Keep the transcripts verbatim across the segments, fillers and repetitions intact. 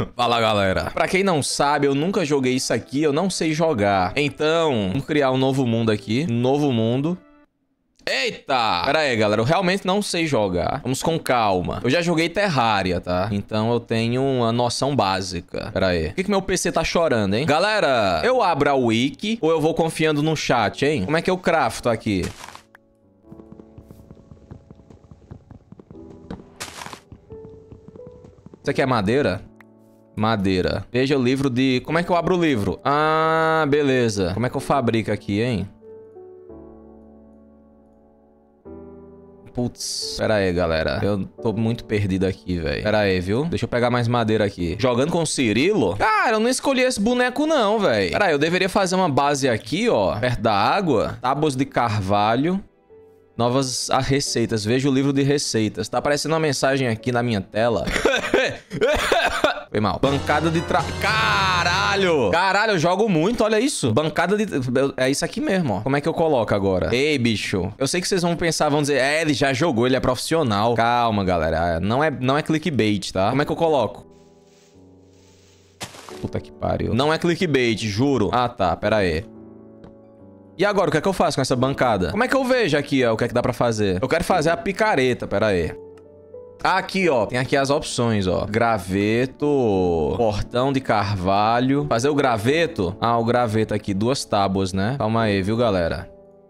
Fala, galera. Pra quem não sabe, eu nunca joguei isso aqui, eu não sei jogar. Então, vamos criar um novo mundo aqui. Um novo mundo. Eita! Pera aí, galera, eu realmente não sei jogar. Vamos com calma. Eu já joguei Terraria, tá? Então eu tenho uma noção básica. Pera aí. Por que que meu P C tá chorando, hein? Galera, eu abro a wiki ou eu vou confiando no chat, hein? Como é que eu crafto aqui? Isso aqui é madeira? Madeira. Veja o livro de... Como é que eu abro o livro? Ah, beleza. Como é que eu fabrico aqui, hein? Putz, pera aí, galera. Eu tô muito perdido aqui, velho. Pera aí, viu? Deixa eu pegar mais madeira aqui. Jogando com o Cirilo? Cara, eu não escolhi esse boneco, não, velho. Pera aí, eu deveria fazer uma base aqui, ó. Perto da água. Tábuas de carvalho. Novas receitas. Veja o livro de receitas. Tá aparecendo uma mensagem aqui na minha tela. Foi mal. Bancada de tra... Caralho! Caralho, eu jogo muito, olha isso. Bancada de... É isso aqui mesmo, ó. Como é que eu coloco agora? Ei, bicho. Eu sei que vocês vão pensar, vão dizer... É, ele já jogou, ele é profissional. Calma, galera. Não é, não é clickbait, tá? Como é que eu coloco? Puta que pariu. Não é clickbait, juro. Ah, tá. Pera aí. E agora, o que é que eu faço com essa bancada? Como é que eu vejo aqui, ó, o que é que dá pra fazer? Eu quero fazer a picareta, pera aí. Aqui, ó, tem aqui as opções, ó. Graveto, portão de carvalho. Fazer o graveto? Ah, o graveto aqui, duas tábuas, né? Calma aí, viu, galera?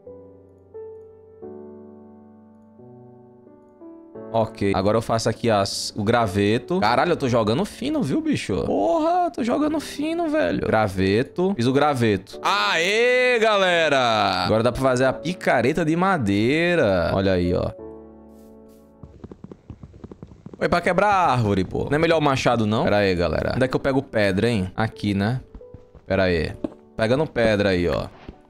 Ok, agora eu faço aqui as, o graveto. Caralho, eu tô jogando fino, viu, bicho? Porra, tô jogando fino, velho. Graveto. Fiz o graveto. Aê, galera! Agora dá pra fazer a picareta de madeira. Olha aí, ó. Foi pra quebrar a árvore, pô. Não é melhor o machado, não? Pera aí, galera. Onde é que eu pego pedra, hein? Aqui, né? Pera aí. Pegando pedra aí, ó.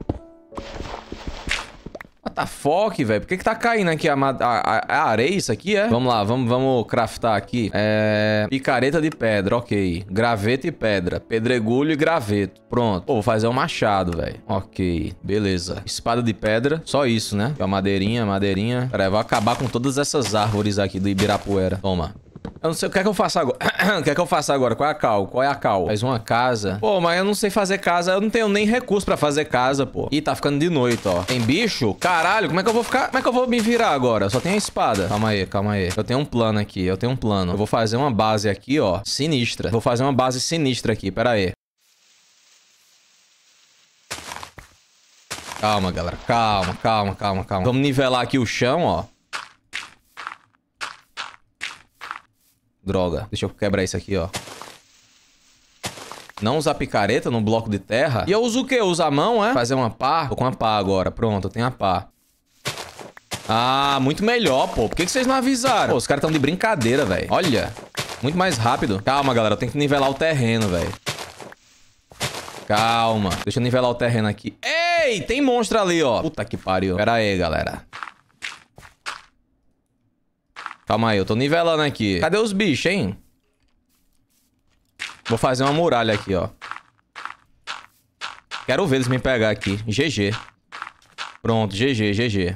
What the fuck, velho? Por que que tá caindo aqui a, a, a, a areia? Isso aqui, é? Vamos lá, vamos, vamos craftar aqui. É... Picareta de pedra, ok. Graveto e pedra. Pedregulho e graveto. Pronto. Pô, vou fazer um machado, velho. Ok, beleza. Espada de pedra. Só isso, né? A madeirinha, madeirinha. Pera aí, vou acabar com todas essas árvores aqui do Ibirapuera. Toma. Eu não sei o que é que eu faço agora. O que é que eu faço agora? Qual é a cal? Qual é a cal? Faz uma casa. Pô, mas eu não sei fazer casa. Eu não tenho nem recurso pra fazer casa, pô. Ih, tá ficando de noite, ó. Tem bicho? Caralho, como é que eu vou ficar... Como é que eu vou me virar agora? Eu só tenho a espada. Calma aí, calma aí. Eu tenho um plano aqui. Eu tenho um plano. Eu vou fazer uma base aqui, ó. Sinistra. Vou fazer uma base sinistra aqui. Pera aí. Calma, galera. Calma, calma, calma, calma. Vamos nivelar aqui o chão, ó. Droga. Deixa eu quebrar isso aqui, ó. Não usar picareta no bloco de terra. E eu uso o quê? Eu uso a mão, é? Fazer uma pá. Tô com uma pá agora. Pronto, eu tenho a pá. Ah, muito melhor, pô. Por que que vocês não avisaram? Pô, os caras estão de brincadeira, velho. Olha. Muito mais rápido. Calma, galera. Eu tenho que nivelar o terreno, velho. Calma. Deixa eu nivelar o terreno aqui. Ei, tem monstro ali, ó. Puta que pariu. Pera aí, galera. Calma aí, eu tô nivelando aqui. Cadê os bichos, hein? Vou fazer uma muralha aqui, ó. Quero ver eles me pegar aqui. G G. Pronto, G G, G G.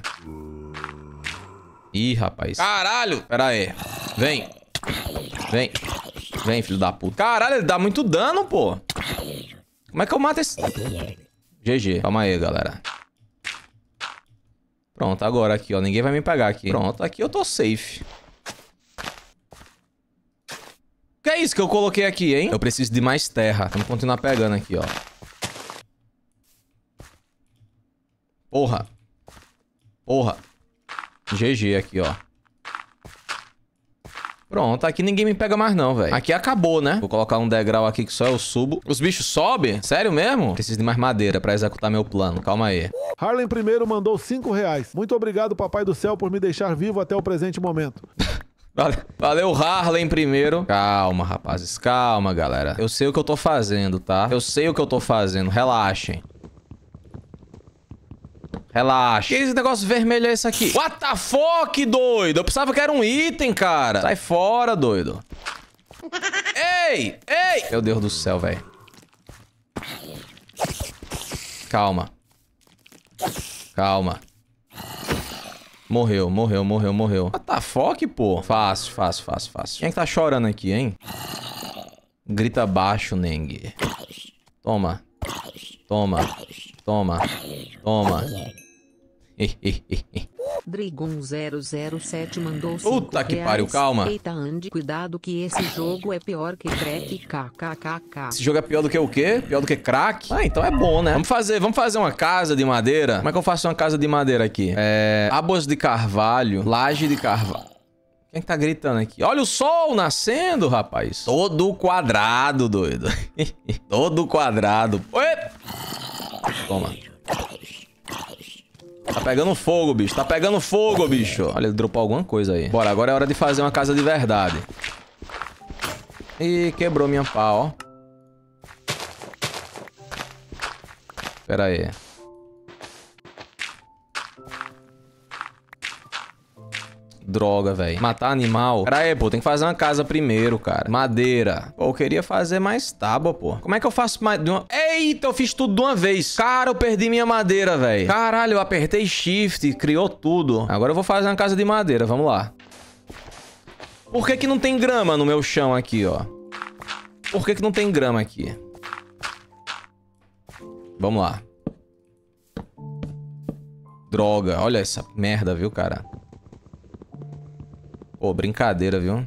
Ih, rapaz. Caralho! Pera aí. Vem. Vem. Vem, filho da puta. Caralho, ele dá muito dano, pô. Como é que eu mato esse... G G. Calma aí, galera. Pronto, agora aqui, ó. Ninguém vai me pegar aqui. Pronto, aqui eu tô safe. Que é isso que eu coloquei aqui, hein? Eu preciso de mais terra. Vamos continuar pegando aqui, ó. Porra. Porra. G G aqui, ó. Pronto, aqui ninguém me pega mais não, velho. Aqui acabou, né? Vou colocar um degrau aqui que só eu subo. Os bichos sobem? Sério mesmo? Preciso de mais madeira pra executar meu plano. Calma aí. Harlem primeiro mandou cinco reais. Muito obrigado, papai do céu, por me deixar vivo até o presente momento. Valeu, Harlem primeiro. Calma, rapazes. Calma, galera. Eu sei o que eu tô fazendo, tá? Eu sei o que eu tô fazendo. Relaxem. Relaxa. Que esse negócio vermelho é esse aqui? What the fuck, doido? Eu pensava que era um item, cara. Sai fora, doido. Ei! Ei! Meu Deus do céu, velho. Calma. Calma. Morreu, morreu, morreu, morreu. What the fuck, pô? Fácil, fácil, fácil, fácil. Quem é que tá chorando aqui, hein? Grita baixo, Neng. Toma. Toma. Toma. Toma. Dragon zero zero sete mandou Puta que pariu, calma. Eita, Andy, cuidado que esse jogo é pior que crack, kkkk. Esse jogo é pior do que o quê? Pior do que crack? Ah, então é bom, né? Vamos fazer, vamos fazer uma casa de madeira. Como é que eu faço uma casa de madeira aqui? É... Tábuas de carvalho, laje de carvalho. Quem tá gritando aqui? Olha o sol nascendo, rapaz. Todo quadrado, doido. Todo quadrado. Oi! Toma. Tá pegando fogo, bicho. Tá pegando fogo, bicho. Olha, ele dropou alguma coisa aí. Bora, agora é hora de fazer uma casa de verdade. Ih, quebrou minha pá, ó. Pera aí. Droga, velho. Matar animal. Pera aí, pô. Tem que fazer uma casa primeiro, cara. Madeira. Pô, eu queria fazer mais tábua, pô. Como é que eu faço mais de uma... Eita, eu fiz tudo de uma vez. Cara, eu perdi minha madeira, velho. Caralho, eu apertei shift, criou tudo. Agora eu vou fazer uma casa de madeira. Vamos lá. Por que que não tem grama no meu chão aqui, ó? Por que que não tem grama aqui? Vamos lá. Droga. Olha essa merda, viu, cara? Pô, brincadeira, viu?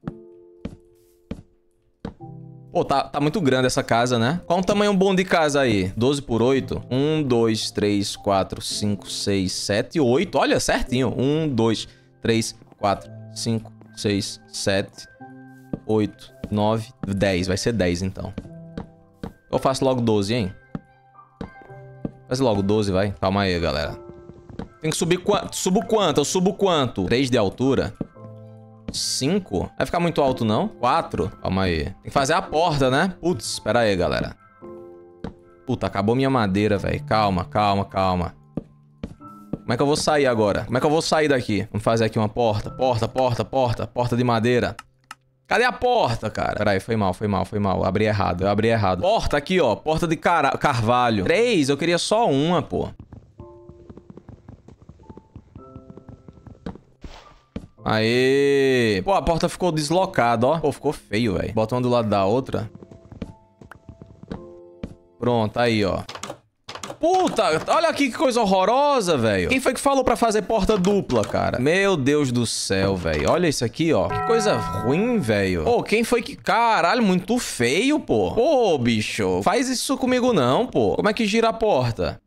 Pô, tá, tá muito grande essa casa, né? Qual o tamanho bom de casa aí? doze por oito? um, dois, três, quatro, cinco, seis, sete, oito. Olha, certinho. um, dois, três, quatro, cinco, seis, sete, oito, nove, dez. Vai ser dez, então. Eu faço logo doze, hein? Faz logo doze, vai. Calma aí, galera. Tem que subir quanto? Subo quanto? Eu subo quanto? três de altura? cinco? Vai ficar muito alto, não? quatro? Calma aí. Tem que fazer a porta, né? Putz, espera aí, galera. Puta, acabou minha madeira, velho. Calma, calma, calma. Como é que eu vou sair agora? Como é que eu vou sair daqui? Vamos fazer aqui uma porta. Porta, porta, porta. Porta de madeira. Cadê a porta, cara? Pera aí, foi mal, foi mal, foi mal. Eu abri errado, eu abri errado. Porta aqui, ó. Porta de car carvalho. Três? Eu queria só uma, pô. Aê! Pô, a porta ficou deslocada, ó. Pô, ficou feio, velho. Bota uma do lado da outra. Pronto, aí, ó. Puta, olha aqui que coisa horrorosa, velho. Quem foi que falou pra fazer porta dupla, cara? Meu Deus do céu, velho. Olha isso aqui, ó. Que coisa ruim, velho. Pô, quem foi que... Caralho, muito feio, pô. Pô, bicho. Faz isso comigo não, pô. Como é que gira a porta?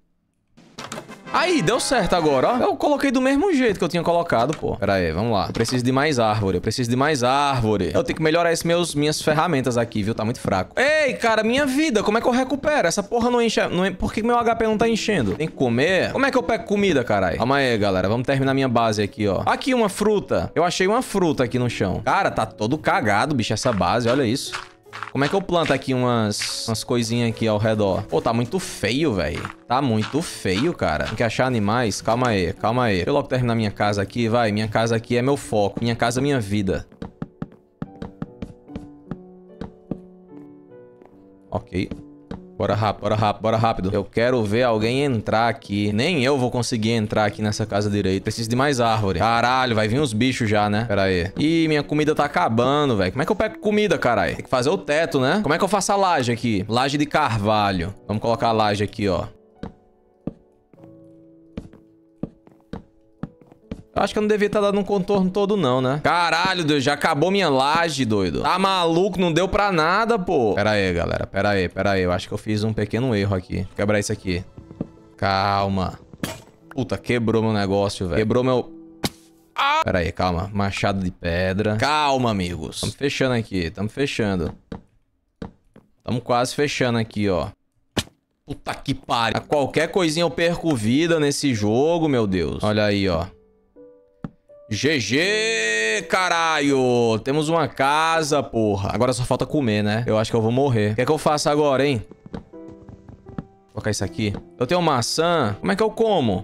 Aí, deu certo agora, ó. Eu coloquei do mesmo jeito que eu tinha colocado, pô. Pera aí, vamos lá. Eu preciso de mais árvore. Eu preciso de mais árvore. Eu tenho que melhorar esses meus, minhas ferramentas aqui, viu? Tá muito fraco. Ei, cara, minha vida. Como é que eu recupero? Essa porra não enche... Não... Por que meu H P não tá enchendo? Tem que comer? Como é que eu pego comida, caralho? Calma aí, galera. Vamos terminar minha base aqui, ó. Aqui uma fruta. Eu achei uma fruta aqui no chão. Cara, tá todo cagado, bicho, essa base. Olha isso. Como é que eu planto aqui umas, umas coisinhas aqui ao redor? Pô, tá muito feio, velho. Tá muito feio, cara. Tem que achar animais. Calma aí, calma aí. Deixa eu logo terminar minha casa aqui, vai. Minha casa aqui é meu foco. Minha casa é minha vida. Ok. Bora rápido, bora rápido, bora rápido. Eu quero ver alguém entrar aqui. Nem eu vou conseguir entrar aqui nessa casa direita. Preciso de mais árvore. Caralho, vai vir os bichos já, né? Pera aí. Ih, minha comida tá acabando, velho. Como é que eu pego comida, caralho? Tem que fazer o teto, né? Como é que eu faço a laje aqui? Laje de carvalho. Vamos colocar a laje aqui, ó. Eu acho que eu não devia estar dando um contorno todo, não, né? Caralho, Deus, já acabou minha laje, doido. Tá maluco? Não deu pra nada, pô. Pera aí, galera. Pera aí, pera aí. Eu acho que eu fiz um pequeno erro aqui. Vou quebrar isso aqui. Calma. Puta, quebrou meu negócio, velho. Quebrou meu... Ah! Pera aí, calma. Machado de pedra. Calma, amigos. Tamo fechando aqui. Tamo fechando. Tamo quase fechando aqui, ó. Puta que pariu. A qualquer coisinha eu perco vida nesse jogo, meu Deus. Olha aí, ó. G G, caralho. Temos uma casa, porra. Agora só falta comer, né? Eu acho que eu vou morrer. O que é que eu faço agora, hein? Vou colocar isso aqui. Eu tenho maçã. Como é que eu como?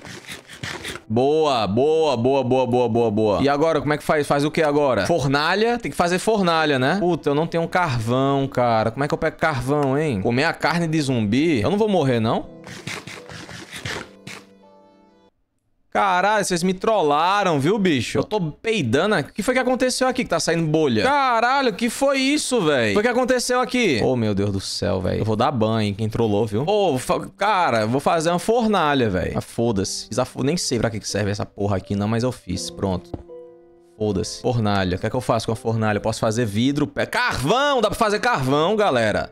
Boa, boa, boa, boa, boa, boa, boa. E agora, como é que faz? Faz o que agora? Fornalha? Tem que fazer fornalha, né? Puta, eu não tenho carvão, cara. Como é que eu pego carvão, hein? Comer a carne de zumbi? Eu não vou morrer, não? Caralho, vocês me trollaram, viu, bicho? Eu tô peidando aqui. O que foi que aconteceu aqui que tá saindo bolha? Caralho, o que foi isso, velho? O que foi que aconteceu aqui? Oh, meu Deus do céu, velho. Eu vou dar banho, quem trollou, viu? Ô, oh, cara, eu vou fazer uma fornalha, velho. Ah, foda-se. Nem sei pra que serve essa porra aqui, não, mas eu fiz. Pronto. Foda-se. Fornalha. O que é que eu faço com a fornalha? Eu posso fazer vidro, pé. Carvão! Dá pra fazer carvão, galera.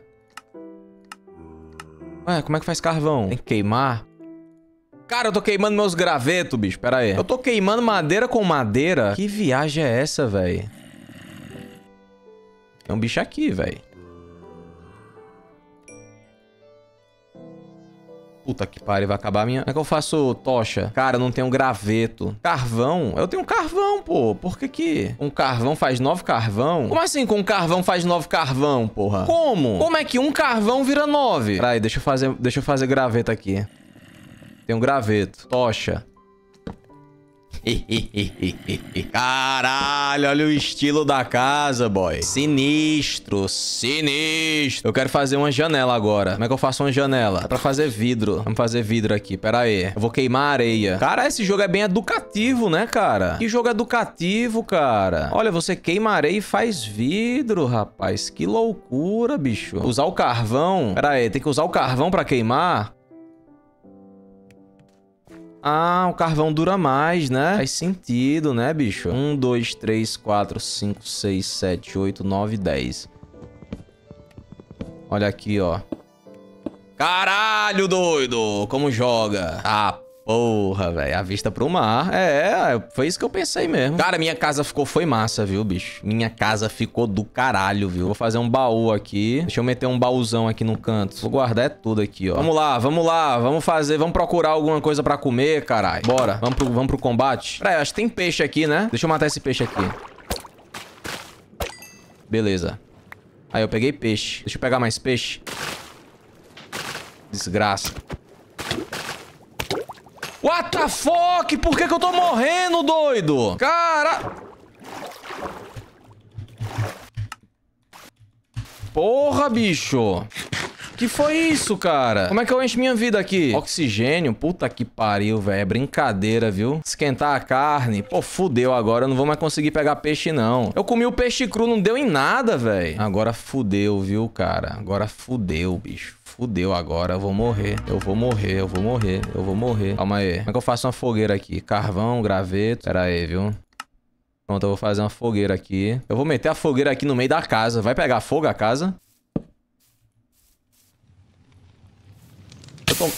Ué, como é que faz carvão? Tem que queimar? Cara, eu tô queimando meus gravetos, bicho. Pera aí. Eu tô queimando madeira com madeira? Que viagem é essa, velho? Tem um bicho aqui, velho. Puta que pariu, vai acabar a minha... Como é que eu faço tocha? Cara, eu não tenho graveto. Carvão? Eu tenho carvão, pô. Por que que um carvão faz nove carvão? Como assim com um carvão faz nove carvão, porra? Como? Como é que um carvão vira nove? Peraí, deixa eu fazer, deixa eu fazer graveto aqui. Tem um graveto. Tocha. Caralho, olha o estilo da casa, boy. Sinistro, sinistro. Eu quero fazer uma janela agora. Como é que eu faço uma janela? É pra fazer vidro. Vamos fazer vidro aqui, pera aí. Eu vou queimar areia. Cara, esse jogo é bem educativo, né, cara? Que jogo educativo, cara. Olha, você queima areia e faz vidro, rapaz. Que loucura, bicho. Usar o carvão. Pera aí, tem que usar o carvão pra queimar? Ah, o carvão dura mais, né? Faz sentido, né, bicho? um, dois, três, quatro, cinco, seis, sete, oito, nove, dez. Olha aqui, ó. Caralho, doido! Como joga? Ah, porra, velho. A vista pro mar. É, foi isso que eu pensei mesmo. Cara, minha casa ficou... Foi massa, viu, bicho? Minha casa ficou do caralho, viu? Vou fazer um baú aqui. Deixa eu meter um baúzão aqui no canto. Vou guardar tudo aqui, ó. Vamos lá, vamos lá. Vamos fazer... Vamos procurar alguma coisa pra comer, caralho. Bora. Vamos pro, vamos pro combate. Pera aí, acho que tem peixe aqui, né? Deixa eu matar esse peixe aqui. Beleza. Aí, eu peguei peixe. Deixa eu pegar mais peixe. Desgraça. What the fuck? Por que que eu tô morrendo, doido? Cara... Porra, bicho. Que foi isso, cara? Como é que eu encho minha vida aqui? Oxigênio? Puta que pariu, velho. É brincadeira, viu? Esquentar a carne. Pô, fudeu agora. Eu não vou mais conseguir pegar peixe, não. Eu comi o peixe cru, não deu em nada, velho. Agora fudeu, viu, cara? Agora fudeu, bicho. Fudeu agora, eu vou morrer. Eu vou morrer, eu vou morrer, eu vou morrer. Calma aí. Como é que eu faço uma fogueira aqui? Carvão, graveto. Pera aí, viu? Pronto, eu vou fazer uma fogueira aqui. Eu vou meter a fogueira aqui no meio da casa. Vai pegar fogo a casa? Eu tô...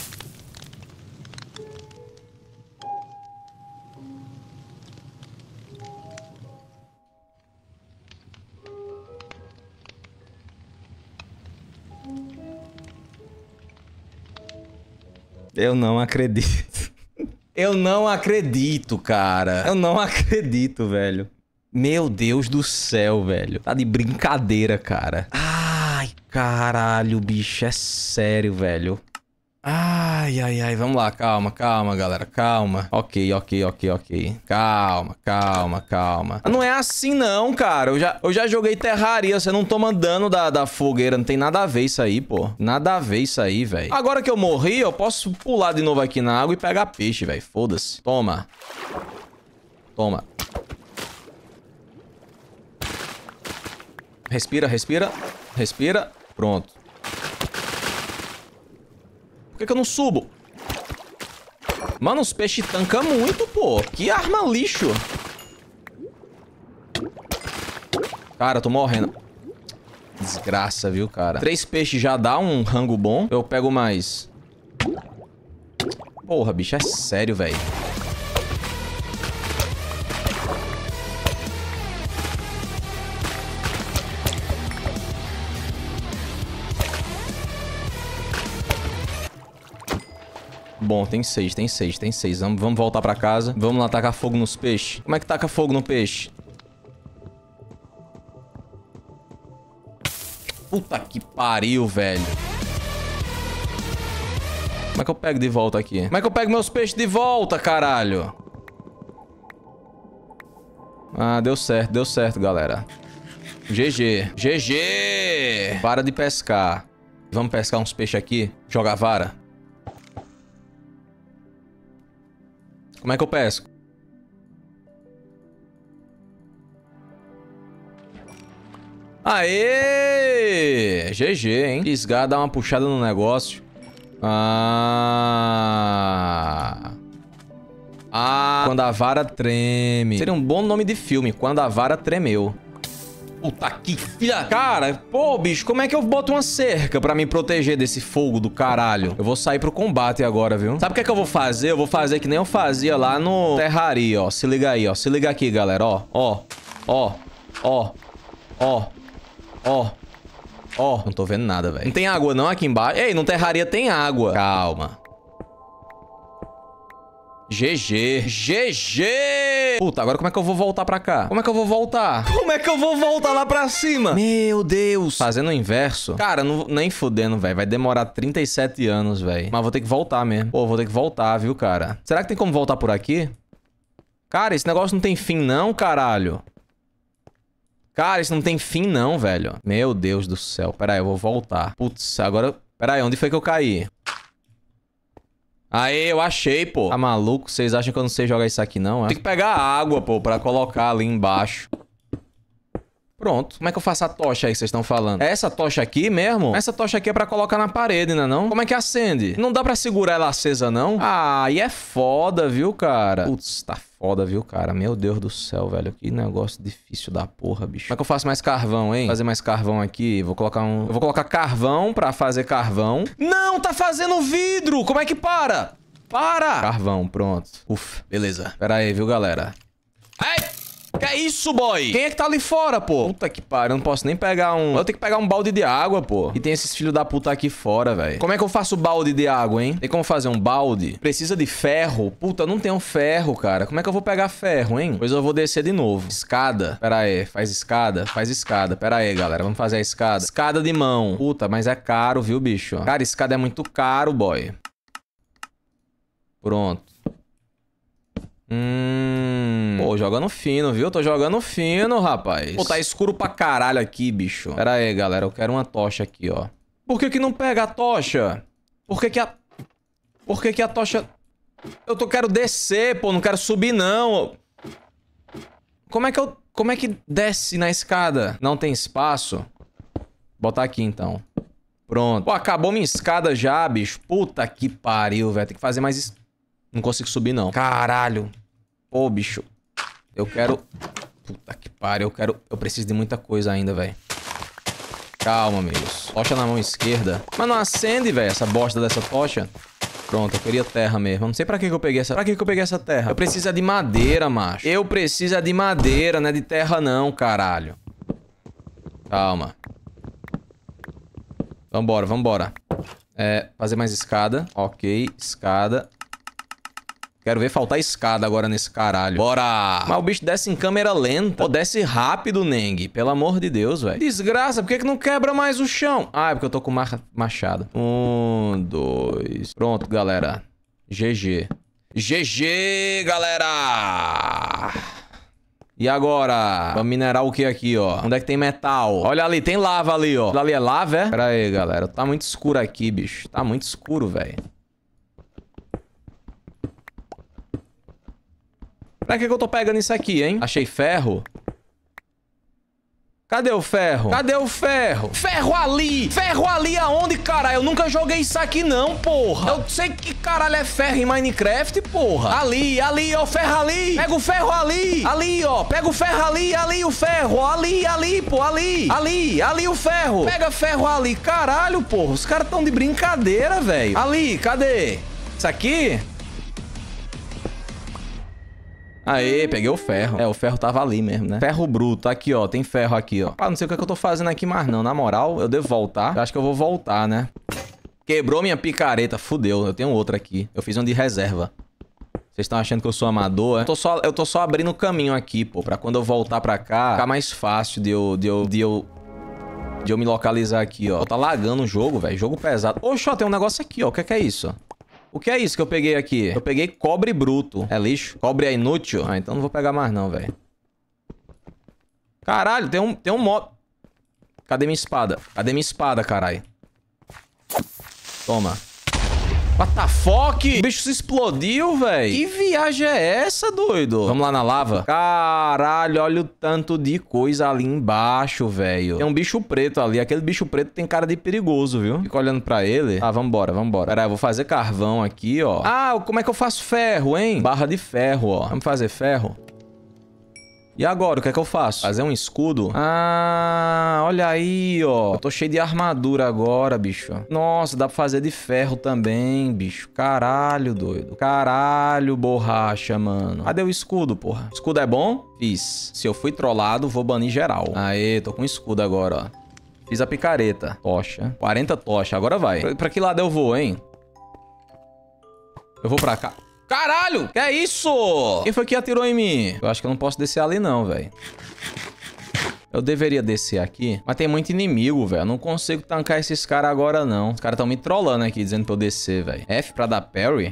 Eu não acredito. Eu não acredito, cara. Eu não acredito, velho. Meu Deus do céu, velho. Tá de brincadeira, cara. Ai, caralho, bicho. É sério, velho. Ai, ai, ai. Vamos lá. Calma, calma, galera. Calma. Ok, ok, ok, ok. Calma, calma, calma. Não é assim, não, cara. Eu já, eu já joguei Terraria. Você não toma dano da, da fogueira. Não tem nada a ver isso aí, pô. Nada a ver isso aí, velho. Agora que eu morri, eu posso pular de novo aqui na água e pegar peixe, velho. Foda-se. Toma. Toma. Respira, respira. Respira. Pronto. Por que que eu não subo? Mano, os peixes tancam muito, pô. Que arma lixo. Cara, eu tô morrendo. Desgraça, viu, cara? Três peixes já dá um rango bom. Eu pego mais. Porra, bicho, é sério, velho. Bom, tem seis, tem seis, tem seis. Vamos, vamos voltar pra casa. Vamos lá tacar fogo nos peixes. Como é que taca fogo no peixe? Puta que pariu, velho. Como é que eu pego de volta aqui? Como é que eu pego meus peixes de volta, caralho? Ah, deu certo, deu certo, galera. G G. G G! Para de pescar. Vamos pescar uns peixes aqui? Jogar vara. Como Como é que eu pesco? Aê! G G, hein? Fisgar, dá uma puxada no negócio. Ah... Ah... Quando a vara treme. Seria um bom nome de filme. Quando a vara tremeu. Puta que filha... Cara, pô, bicho, como é que eu boto uma cerca pra me proteger desse fogo do caralho? Eu vou sair pro combate agora, viu? Sabe o que é que eu vou fazer? Eu vou fazer que nem eu fazia lá no Terraria, ó. Se liga aí, ó. Se liga aqui, galera, ó. Ó. Ó. Ó. Ó. Ó. Ó. Não tô vendo nada, velho. Não tem água não aqui embaixo? Ei, no Terraria tem água. Calma. G G. G G! Puta, agora como é que eu vou voltar pra cá? Como é que eu vou voltar? Como é que eu vou voltar lá pra cima? Meu Deus. Fazendo o inverso. Cara, não, nem fudendo, velho. Vai demorar trinta e sete anos, velho. Mas vou ter que voltar mesmo. Pô, vou ter que voltar, viu, cara? Será que tem como voltar por aqui? Cara, esse negócio não tem fim não, caralho. Cara, isso não tem fim não, velho. Meu Deus do céu. Pera aí, eu vou voltar. Putz, agora... Pera aí, onde foi que eu caí? Aê, eu achei, pô. Tá maluco? Vocês acham que eu não sei jogar isso aqui, não? É? Tem que pegar água, pô, pra colocar ali embaixo. Pronto. Como é que eu faço a tocha aí que vocês estão falando? É essa tocha aqui mesmo? Essa tocha aqui é pra colocar na parede, né não? Como é que acende? Não dá pra segurar ela acesa, não? Ah, aí é foda, viu, cara? Putz, tá foda, viu, cara? Meu Deus do céu, velho. Que negócio difícil da porra, bicho. Como é que eu faço mais carvão, hein? Fazer mais carvão aqui. Vou colocar um... Eu vou colocar carvão pra fazer carvão. Não, tá fazendo vidro! Como é que para? Para! Carvão, pronto. Ufa, beleza. Pera aí, viu, galera? Ai! Que é isso, boy? Quem é que tá ali fora, pô? Puta que pariu, eu não posso nem pegar um... Eu tenho que pegar um balde de água, pô. E tem esses filhos da puta aqui fora, velho. Como é que eu faço balde de água, hein? Tem como fazer um balde? Precisa de ferro? Puta, eu não tenho ferro, cara. Como é que eu vou pegar ferro, hein? Pois eu vou descer de novo. Escada. Pera aí, faz escada? Faz escada. Pera aí, galera. Vamos fazer a escada. Escada de mão. Puta, mas é caro, viu, bicho? Cara, escada é muito caro, boy. Pronto. Hum... Pô, jogando fino, viu? Tô jogando fino, rapaz. Pô, tá escuro pra caralho aqui, bicho. Pera aí, galera. Eu quero uma tocha aqui, ó. Por que que não pega a tocha? Por que que a... Por que que a tocha... Eu tô... quero descer, pô. Não quero subir, não. Como é que eu... Como é que desce na escada? Não tem espaço? Botar aqui, então. Pronto. Pô, acabou minha escada já, bicho. Puta que pariu, velho. Tem que fazer mais... Não consigo subir, não. Caralho. Pô, bicho. Eu quero... Puta que pariu. Eu quero... Eu preciso de muita coisa ainda, velho. Calma, amigos. Tocha na mão esquerda. Mas não acende, velho, essa bosta dessa tocha. Pronto, eu queria terra mesmo. Eu não sei pra que que eu peguei essa... Pra que que eu peguei essa terra? Eu preciso de madeira, macho. Eu preciso de madeira, não é de terra não, caralho. Calma. Vambora, vambora. É... Fazer mais escada. Ok, escada. Quero ver faltar escada agora nesse caralho. Bora! Mas o bicho desce em câmera lenta. Pô, desce rápido, Neng. Pelo amor de Deus, velho. Desgraça, por que que não quebra mais o chão? Ah, é porque eu tô com machado. Um, dois... Pronto, galera. G G. G G, galera! E agora? Vamos minerar o que aqui, ó? Onde é que tem metal? Olha ali, tem lava ali, ó. Ali é lava, é? Pera aí, galera. Tá muito escuro aqui, bicho. Tá muito escuro, velho. Pra que que eu tô pegando isso aqui, hein? Achei ferro. Cadê o ferro? Cadê o ferro? Ferro ali! Ferro ali aonde, caralho? Eu nunca joguei isso aqui não, porra. Eu sei que caralho é ferro em Minecraft, porra. Ali, ali, ó, ferro ali. Pega o ferro ali. Ali, ó. Pega o ferro ali, ali o ferro. Ali, ali, pô, ali. Ali, ali o ferro. Pega ferro ali. Caralho, porra. Os caras tão de brincadeira, velho. Ali, cadê? Isso aqui? Aê, peguei o ferro. É, o ferro tava ali mesmo, né? Ferro bruto. Aqui, ó. Tem ferro aqui, ó. Ah, não sei o que, é que eu tô fazendo aqui mais não. Na moral, eu devo voltar. Eu acho que eu vou voltar, né? Quebrou minha picareta. Fudeu. Eu tenho outra aqui. Eu fiz um de reserva. Vocês estão achando que eu sou amador, é? Eu tô só, eu tô só abrindo o caminho aqui, pô. Pra quando eu voltar pra cá, ficar mais fácil de eu... De eu, de eu, de eu me localizar aqui, ó. Tá lagando o jogo, velho. Jogo pesado. Oxe, ó. Tem um negócio aqui, ó. O que é que é isso? O que é isso que eu peguei aqui? Eu peguei cobre bruto. É lixo? Cobre é inútil? Ah, então não vou pegar mais não, velho. Caralho, tem um, tem um mob. Cadê minha espada? Cadê minha espada, caralho? Toma. What the fuck? O bicho se explodiu, velho. Que viagem é essa, doido? Vamos lá na lava? Caralho, olha o tanto de coisa ali embaixo, velho. Tem um bicho preto ali. Aquele bicho preto tem cara de perigoso, viu? Fica olhando pra ele. Ah, vambora, vambora. Pera aí, eu vou fazer carvão aqui, ó. Ah, como é que eu faço ferro, hein? Barra de ferro, ó. Vamos fazer ferro? E agora, o que é que eu faço? Fazer um escudo? Ah, olha aí, ó. Eu tô cheio de armadura agora, bicho. Nossa, dá pra fazer de ferro também, bicho. Caralho, doido. Caralho, borracha, mano. Cadê o escudo, porra? Escudo é bom? Fiz. Se eu fui trollado, vou banir geral. Aê, tô com escudo agora, ó. Fiz a picareta. Tocha. quarenta tocha. Agora vai. Pra, pra que lado eu vou, hein? Eu vou pra cá. Caralho! Que é isso? Quem foi que atirou em mim? Eu acho que eu não posso descer ali não, velho. Eu deveria descer aqui, mas tem muito inimigo, velho. Eu não consigo tancar esses caras agora, não. Os caras estão me trollando aqui, dizendo pra eu descer, velho. F pra dar parry?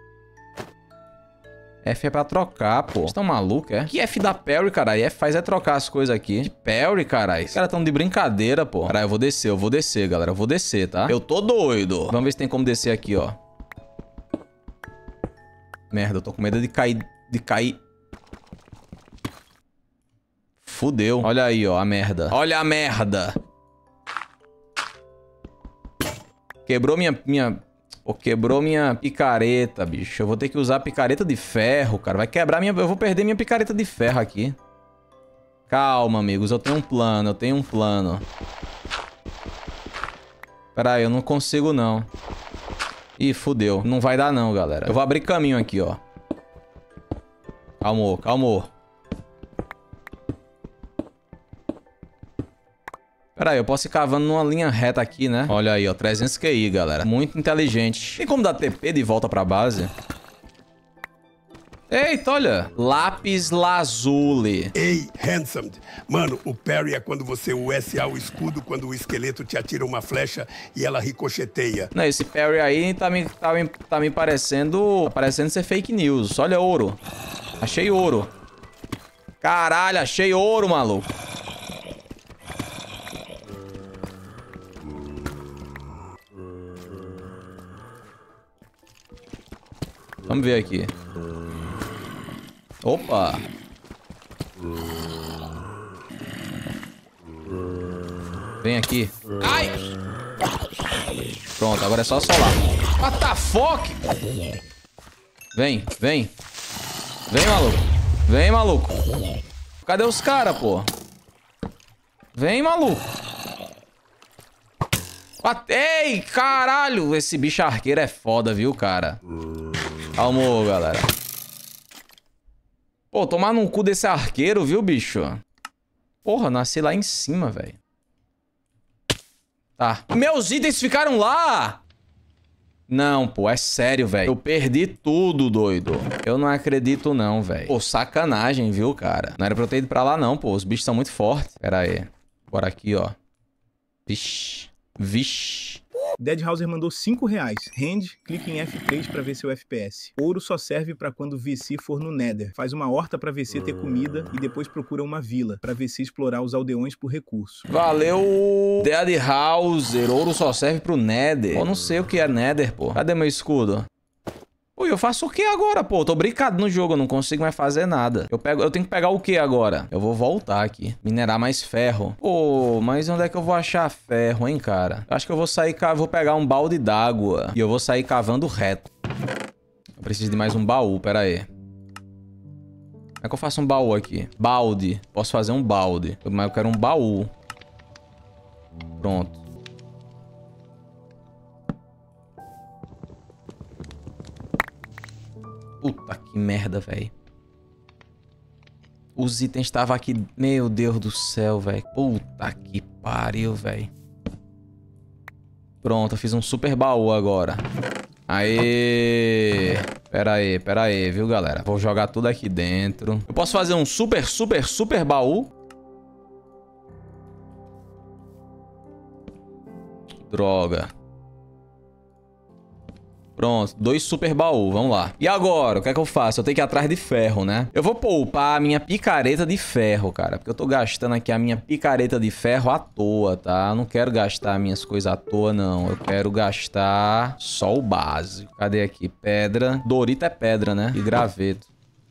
F é pra trocar, pô. Vocês estão malucos, é? Que F dá parry, caralho? F faz é trocar as coisas aqui. Que parry, caralho? Os caras tão de brincadeira, pô. Caralho, eu vou descer, eu vou descer, galera. Eu vou descer, tá? Eu tô doido. Vamos ver se tem como descer aqui, ó. Merda, eu tô com medo de cair... De cair... Fudeu. Olha aí, ó, a merda. Olha a merda. Quebrou minha... minha... Pô, quebrou minha picareta, bicho. Eu vou ter que usar a picareta de ferro, cara. Vai quebrar minha... Eu vou perder minha picareta de ferro aqui. Calma, amigos. Eu tenho um plano, eu tenho um plano. Pera aí, eu não consigo, não. Ih, fudeu. Não vai dar não, galera. Eu vou abrir caminho aqui, ó. Calmou, calmou. Pera aí, eu posso ir cavando numa linha reta aqui, né? Olha aí, ó. trezentos Q I, galera. Muito inteligente. Tem como dar T P de volta pra base? Eita, olha. Lápis lazuli. Ei, Handsome. Mano, o parry é quando você U S A o escudo quando o esqueleto te atira uma flecha e ela ricocheteia. Não, esse parry aí tá me, tá me, tá me parecendo... Parecendo ser fake news. Olha, ouro. Achei ouro. Caralho, achei ouro, maluco. Vamos ver aqui. Opa! Vem aqui. Ai! Pronto, agora é só solar. What the fuck? Vem, vem. Vem, maluco. Vem, maluco. Cadê os caras, pô? Vem, maluco. Ei, caralho. Esse bicho arqueiro é foda, viu, cara? Calmou, galera. Pô, tomar no cu desse arqueiro, viu, bicho? Porra, nasci lá em cima, velho. Tá. Meus itens ficaram lá! Não, pô, é sério, velho. Eu perdi tudo, doido. Eu não acredito, não, velho. Pô, sacanagem, viu, cara? Não era pra eu ter ido pra lá, não, pô. Os bichos são muito fortes. Pera aí. Bora aqui, ó. Vixe. Vixe. Deadhauser mandou cinco reais. Hand, clique em F três pra ver seu F P S. Ouro só serve pra quando V C for no Nether. Faz uma horta pra V C ter comida e depois procura uma vila pra V C explorar os aldeões por recurso. Valeu, Deadhauser. Ouro só serve pro Nether. Eu não sei o que é Nether, pô. Cadê meu escudo? Pô, eu faço o que agora, pô? Eu tô brincado no jogo, eu não consigo mais fazer nada. Eu, pego, eu tenho que pegar o que agora? Eu vou voltar aqui. Minerar mais ferro. Pô, mas onde é que eu vou achar ferro, hein, cara? Eu acho que eu vou sair, vou pegar um balde d'água. E eu vou sair cavando reto. Eu preciso de mais um baú, pera aí. Como é que eu faço um baú aqui? Balde. Posso fazer um balde. Mas eu quero um baú. Pronto. Puta que merda, velho. Os itens estavam aqui. Meu Deus do céu, velho. Puta que pariu, velho. Pronto, eu fiz um super baú agora. Aê! Pera aí, pera aí, viu, galera? Vou jogar tudo aqui dentro. Eu posso fazer um super, super, super baú? Droga. Pronto, dois super baú, vamos lá. E agora, o que é que eu faço? Eu tenho que ir atrás de ferro, né? Eu vou poupar a minha picareta de ferro, cara. Porque eu tô gastando aqui a minha picareta de ferro à toa, tá? Eu não quero gastar minhas coisas à toa, não. Eu quero gastar só o básico. Cadê aqui? Pedra. Dorito é pedra, né? E graveto.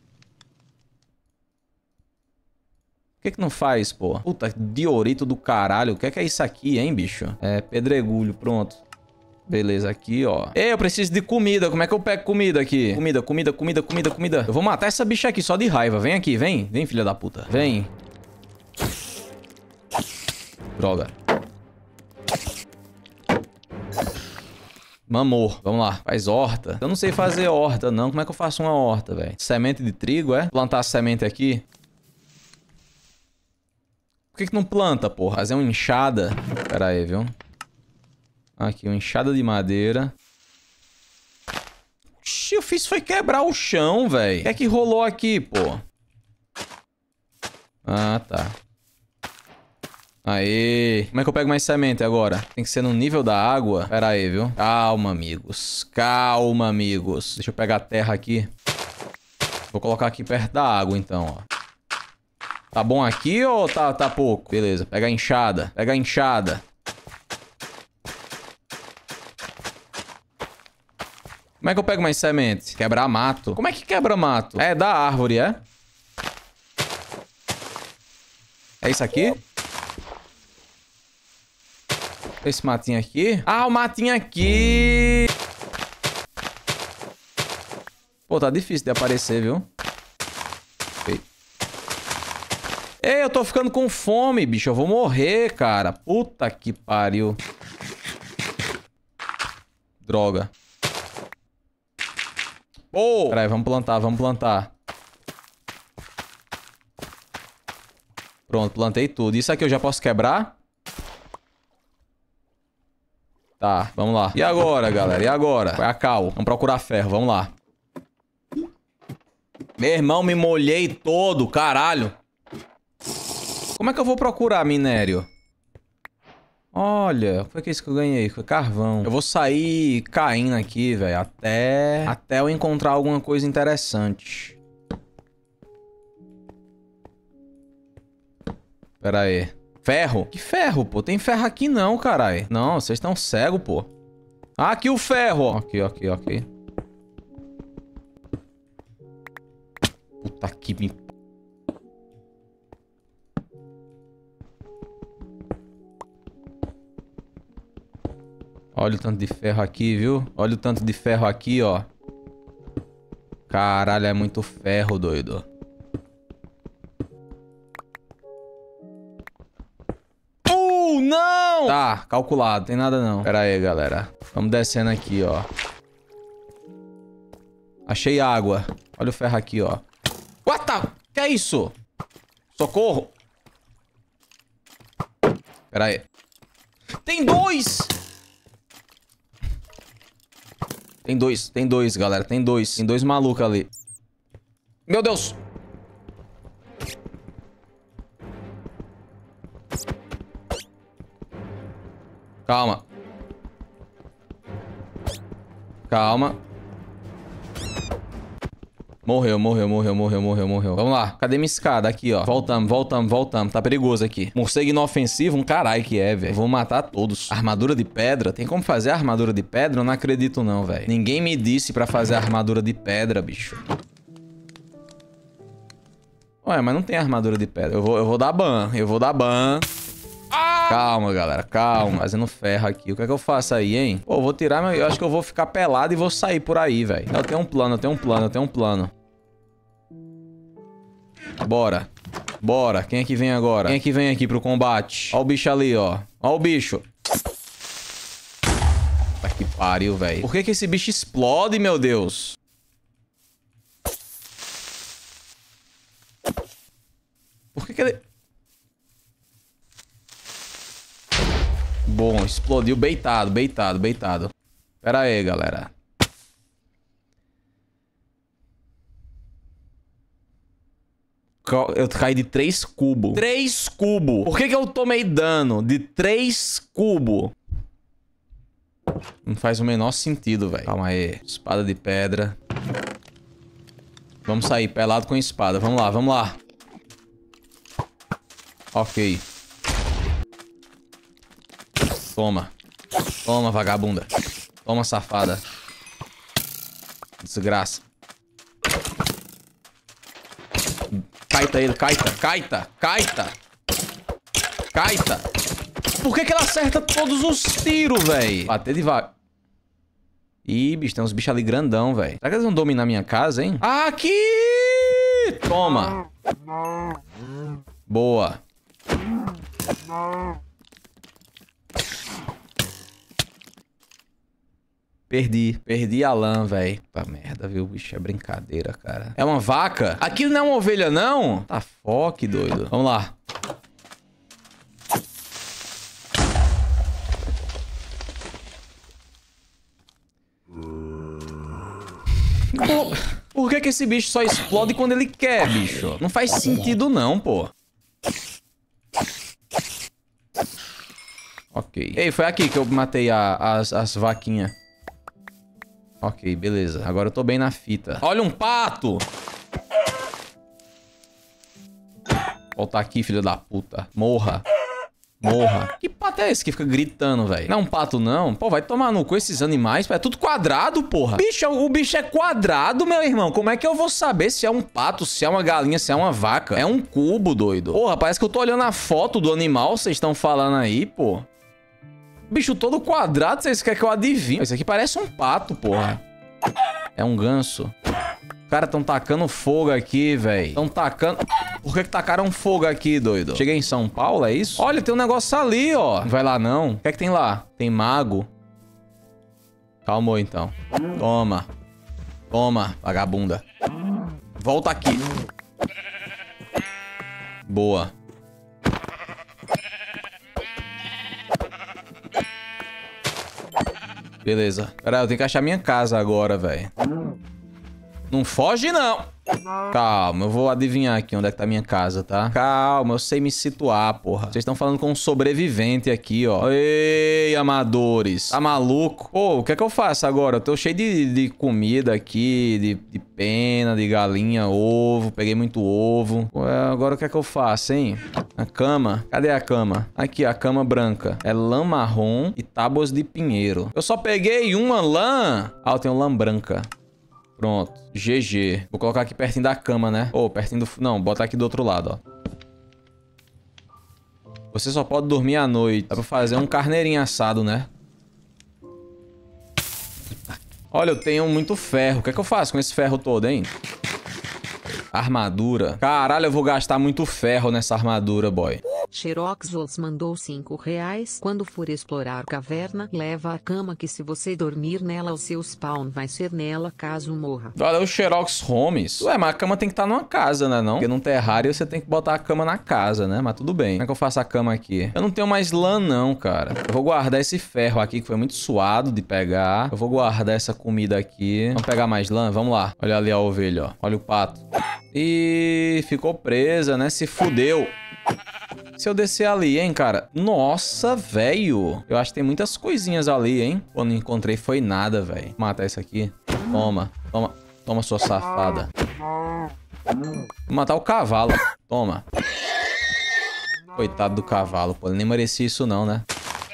Por que que não faz, pô? Puta, diorito do caralho. O que é que é isso aqui, hein, bicho? É pedregulho, pronto. Beleza, aqui, ó. Ei, eu preciso de comida. Como é que eu pego comida aqui? Comida, comida, comida, comida, comida. Eu vou matar essa bicha aqui só de raiva. Vem aqui, vem. Vem, filha da puta. Vem. Droga. Mamor. Vamos lá. Faz horta. Eu não sei fazer horta, não. Como é que eu faço uma horta, velho? Semente de trigo, é? Plantar a semente aqui. Por que que não planta, porra? Fazer uma enxada. Pera aí, viu? Aqui, uma enxada de madeira. Oxi, eu fiz foi quebrar o chão, velho. O que é que rolou aqui, pô? Ah, tá. Aê. Como é que eu pego mais semente agora? Tem que ser no nível da água. Pera aí, viu? Calma, amigos. Calma, amigos. Deixa eu pegar a terra aqui. Vou colocar aqui perto da água, então, ó. Tá bom aqui ou tá, tá pouco? Beleza, pega a enxada. Pega a enxada. Como é que eu pego mais semente? Quebrar mato. Como é que quebra mato? É da árvore, é? É isso aqui? Esse matinho aqui? Ah, o matinho aqui! Pô, tá difícil de aparecer, viu? Ei. Ei, eu tô ficando com fome, bicho. Eu vou morrer, cara. Puta que pariu. Droga. Oh! Peraí, vamos plantar, vamos plantar. Pronto, plantei tudo. Isso aqui eu já posso quebrar? Tá, vamos lá. E agora, galera? E agora? Vai a cal. Vamos procurar ferro, vamos lá. Meu irmão, me molhei todo, caralho. Como é que eu vou procurar minério? Olha, foi que isso que eu ganhei? Foi carvão. Eu vou sair caindo aqui, velho, até... Até eu encontrar alguma coisa interessante. Pera aí. Ferro? Que ferro, pô? Tem ferro aqui não, caralho. Não, vocês estão cegos, pô. Ah, aqui o ferro, ó. Aqui, aqui, aqui. Puta que me... Olha o tanto de ferro aqui, viu? Olha o tanto de ferro aqui, ó. Caralho, é muito ferro, doido. Uh, não! Tá, calculado. Tem nada não. Pera aí, galera. Vamos descendo aqui, ó. Achei água. Olha o ferro aqui, ó. What the... Que é isso? Socorro. Pera aí. Tem dois! Tem dois, tem dois, galera. Tem dois. Tem dois malucos ali. Meu Deus! Calma. Calma. Morreu, morreu, morreu, morreu, morreu, morreu. Vamos lá. Cadê minha escada? Aqui, ó. Voltamos, voltamos, voltamos. Tá perigoso aqui. Morcego inofensivo? Um caralho que é, velho. Vou matar todos. Armadura de pedra? Tem como fazer a armadura de pedra? Eu não acredito não, velho. Ninguém me disse pra fazer a armadura de pedra, bicho. Ué, mas não tem armadura de pedra. Eu vou, eu vou dar ban. Eu vou dar ban. Ah! Calma, galera. Calma. Fazendo ferro aqui. O que é que eu faço aí, hein? Pô, eu vou tirar, mas eu acho que eu vou ficar pelado e vou sair por aí, velho. Eu tenho um plano, eu tenho um plano, eu tenho um plano. Bora. Bora. Quem é que vem agora? Quem é que vem aqui pro combate? Ó o bicho ali, ó. Ó o bicho. Tá que pariu, velho. Por que que esse bicho explode, meu Deus? Por que que ele... Bom, explodiu. Beitado, beitado, beitado. Pera aí, galera. Eu caí de três cubos. três cubos. Por que que eu tomei dano de três cubos? Não faz o menor sentido, velho. Calma aí. Espada de pedra. Vamos sair pelado com espada. Vamos lá, vamos lá. Ok. Toma. Toma, vagabunda. Toma, safada. Desgraça. Caita ele, caita, caita, caita. Caita. Por que que ela acerta todos os tiros, velho? Bater devagar. Ih, bicho, tem uns bichos ali grandão, velho. Será que eles vão dominar minha casa, hein? Aqui! Toma. Boa. Perdi. Perdi a lã, velho. Puta merda, viu? Bicho, é brincadeira, cara. É uma vaca? Aquilo não é uma ovelha, não? Tá foque, doido. Vamos lá. Por, por que que esse bicho só explode quando ele quer, bicho? Não faz sentido não, pô. Ok. Ei, foi aqui que eu matei a, as, as vaquinhas. Ok, beleza. Agora eu tô bem na fita. Olha um pato! Volta aqui, filho da puta. Morra. Morra. Que pato é esse que fica gritando, velho? Não é um pato, não? Pô, vai tomar no cu esses animais. É tudo quadrado, porra. Bicho, o bicho é quadrado, meu irmão. Como é que eu vou saber se é um pato, se é uma galinha, se é uma vaca? É um cubo, doido. Porra, parece que eu tô olhando a foto do animal, vocês estão falando aí, pô. Bicho todo quadrado, vocês querem que eu adivinhe? Isso aqui parece um pato, porra. É um ganso. Os caras tão tacando fogo aqui, velho. Tão tacando... Por que que tacaram fogo aqui, doido? Cheguei em São Paulo, é isso? Olha, tem um negócio ali, ó. Não vai lá, não. O que é que tem lá? Tem mago. Calmou, então. Toma. Toma, vagabunda. Volta aqui. Boa. Beleza. Pera aí, eu tenho que achar minha casa agora, velho. Não foge, não. Calma, eu vou adivinhar aqui onde é que tá minha casa, tá? Calma, eu sei me situar, porra. Vocês estão falando com um sobrevivente aqui, ó. Ei, amadores. Tá maluco? Pô, o que é que eu faço agora? Eu tô cheio de, de comida aqui, de, de pena, de galinha, ovo. Peguei muito ovo. Pô, agora o que é que eu faço, hein? A cama. Cadê a cama? Aqui, a cama branca. É lã marrom e tábuas de pinheiro. Eu só peguei uma lã. Ah, eu tenho lã branca. Pronto, G G. Vou colocar aqui pertinho da cama, né? Ô, oh, pertinho do... Não, botar aqui do outro lado, ó. Você só pode dormir à noite. Dá pra fazer um carneirinho assado, né? Olha, eu tenho muito ferro. O que é que eu faço com esse ferro todo, hein? Armadura. Caralho, eu vou gastar muito ferro nessa armadura, boy. Xeroxos mandou cinco reais. Quando for explorar caverna, leva a cama que se você dormir nela, o seu spawn vai ser nela caso morra. Olha o Xerox Holmes. Ué, mas a cama tem que estar numa casa, né não? Porque num terrário você tem que botar a cama na casa, né? Mas tudo bem. Como é que eu faço a cama aqui? Eu não tenho mais lã não, cara. Eu vou guardar esse ferro aqui que foi muito suado de pegar. Eu vou guardar essa comida aqui. Vamos pegar mais lã? Vamos lá. Olha ali a ovelha, ó. Olha o pato. E ficou presa, né? Se fudeu. Se eu descer ali, hein, cara? Nossa, velho. Eu acho que tem muitas coisinhas ali, hein? Pô, não encontrei foi nada, velho. Matar isso aqui. Toma. Toma. Toma, sua safada. Vou matar o cavalo. Toma. Coitado do cavalo, pô. Ele nem merecia isso não, né?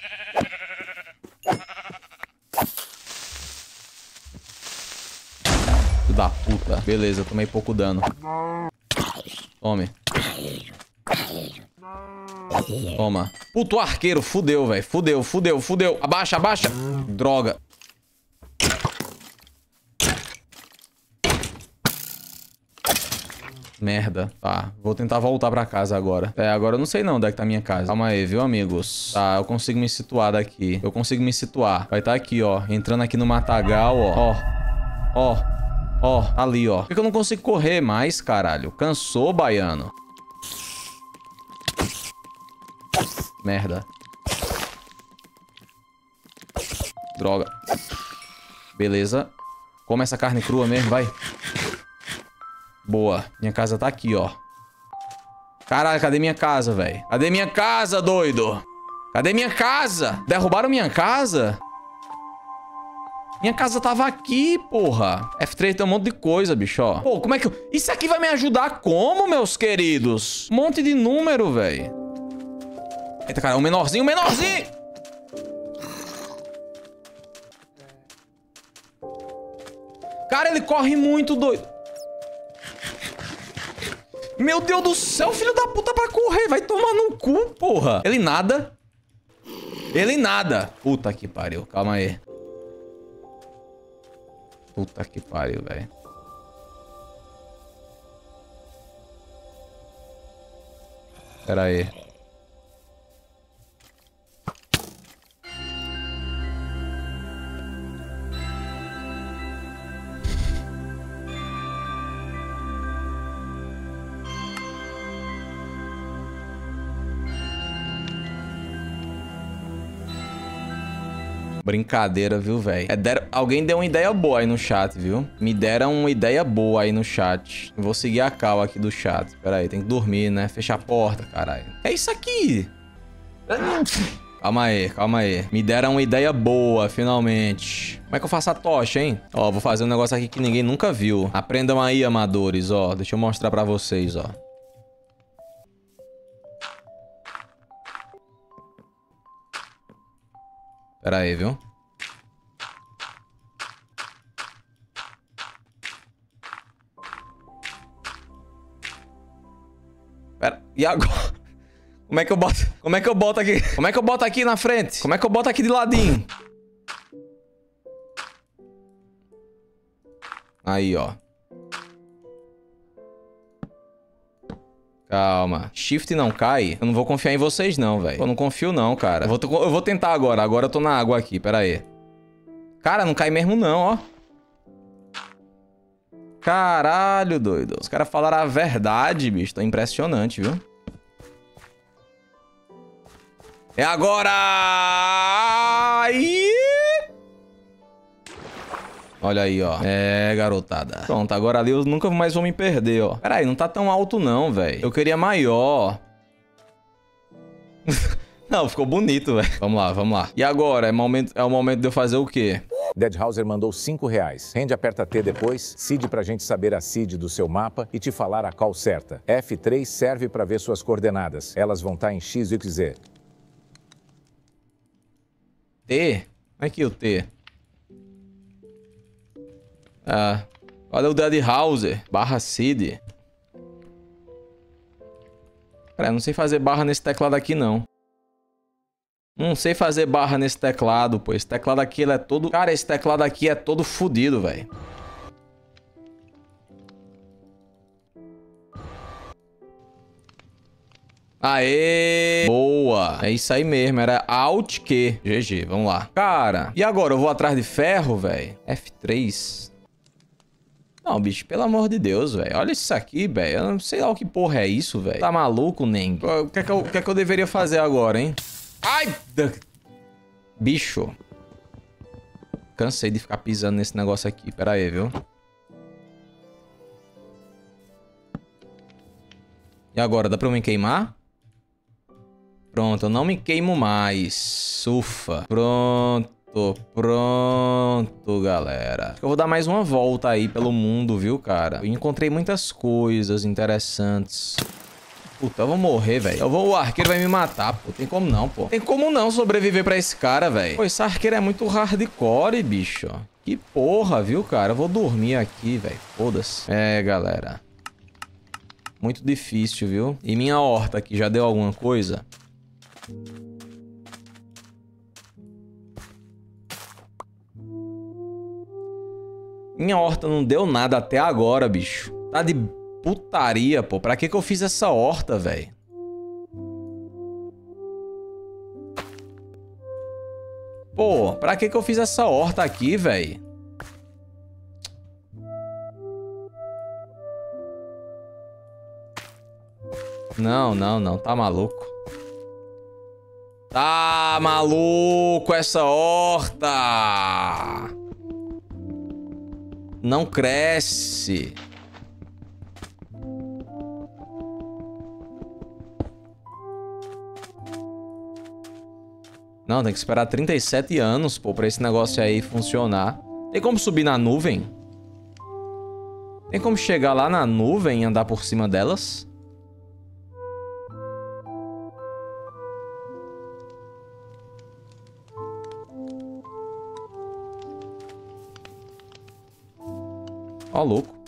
Filho da puta. Beleza, tomei pouco dano. Tome. Toma. Puto arqueiro, fudeu, velho. Fudeu, fudeu, fudeu. Abaixa, abaixa. Droga. Merda. Tá, vou tentar voltar pra casa agora. É, agora eu não sei não onde é que tá a minha casa. Calma aí, viu, amigos? Tá, eu consigo me situar daqui. Eu consigo me situar. Vai estar aqui, ó. Entrando aqui no matagal, ó. Ó. Ó. Ó, ali, ó. Por que eu não consigo correr mais, caralho? Cansou, baiano. Merda. Droga. Beleza. Come essa carne crua mesmo, vai. Boa. Minha casa tá aqui, ó. Caralho, cadê minha casa, velho? Cadê minha casa, doido? Cadê minha casa? Derrubaram minha casa? Minha casa tava aqui, porra. F três tem um monte de coisa, bicho, ó. Pô, como é que eu... Isso aqui vai me ajudar como, meus queridos? Um monte de número, velho. Eita, cara, um menorzinho, um menorzinho! Cara, ele corre muito, doido. Meu Deus do céu, filho da puta, pra correr. Vai tomar no cu, porra. Ele nada. Ele nada. Puta que pariu. Calma aí. Puta que pariu, velho. Pera aí. Brincadeira, viu, velho? É, deram... Alguém deu uma ideia boa aí no chat, viu? Me deram uma ideia boa aí no chat. Eu vou seguir a cal aqui do chat. Pera aí, tem que dormir, né? Fechar a porta, caralho. É isso aqui! Calma aí, calma aí. Me deram uma ideia boa, finalmente. Como é que eu faço a tocha, hein? Ó, vou fazer um negócio aqui que ninguém nunca viu. Aprendam aí, amadores, ó. Deixa eu mostrar pra vocês, ó. Pera aí, viu? Pera, e agora? Como é que eu boto? Como é que eu boto aqui? Como é que eu boto aqui na frente? Como é que eu boto aqui de ladinho? Aí, ó. Calma. Shift não cai? Eu não vou confiar em vocês não, velho. Eu não confio não, cara. Eu vou, eu vou tentar agora. Agora eu tô na água aqui. Pera aí. Cara, não cai mesmo não, ó. Caralho, doido. Os caras falaram a verdade, bicho. Tá impressionante, viu? É agora! Aí! Olha aí, ó. É, garotada. Pronto, agora ali eu nunca mais vou me perder, ó. Pera aí, não tá tão alto não, velho. Eu queria maior. Não, ficou bonito, velho. Vamos lá, vamos lá. E agora? É, momento, é o momento de eu fazer o quê? Deadhauser mandou cinco reais. Rende, aperta T depois, C I D pra gente saber a C I D do seu mapa e te falar a call certa. F três serve pra ver suas coordenadas. Elas vão estar em X Y Z. T? Aqui o T. Ah, olha o Deadhauser. Barra C I D. Cara, eu não sei fazer barra nesse teclado aqui, não. Não sei fazer barra nesse teclado, pô. Esse teclado aqui, ele é todo... Cara, esse teclado aqui é todo fodido, velho. Aê! Boa! É isso aí mesmo, era Alt Q. G G, vamos lá. Cara, e agora? Eu vou atrás de ferro, velho? F três. Não, bicho, pelo amor de Deus, velho. Olha isso aqui, velho. Eu não sei lá o que porra é isso, velho. Tá maluco, nem? O que é que eu, o que é que eu deveria fazer agora, hein? Ai! Bicho. Cansei de ficar pisando nesse negócio aqui. Pera aí, viu? E agora? Dá pra eu me queimar? Pronto, eu não me queimo mais. Ufa. Pronto, pronto, galera. Eu vou dar mais uma volta aí pelo mundo, viu, cara? Eu encontrei muitas coisas interessantes. Puta, eu vou morrer, velho. Eu vou... O arqueiro vai me matar, pô. Tem como não, pô. Tem como não sobreviver pra esse cara, velho. Pô, esse arqueiro é muito hardcore, bicho. Que porra, viu, cara? Eu vou dormir aqui, velho. Foda-se. É, galera. Muito difícil, viu? E minha horta aqui, já deu alguma coisa? Minha horta não deu nada até agora, bicho. Tá de putaria, pô. Pra que que eu fiz essa horta, velho? Pô, pra que que eu fiz essa horta aqui, velho? Não, não, não. Tá maluco. Tá maluco essa horta. Não cresce. Não, tem que esperar trinta e sete anos, pô, pra esse negócio aí funcionar. Tem como subir na nuvem? Tem como chegar lá na nuvem e andar por cima delas? Ó, louco.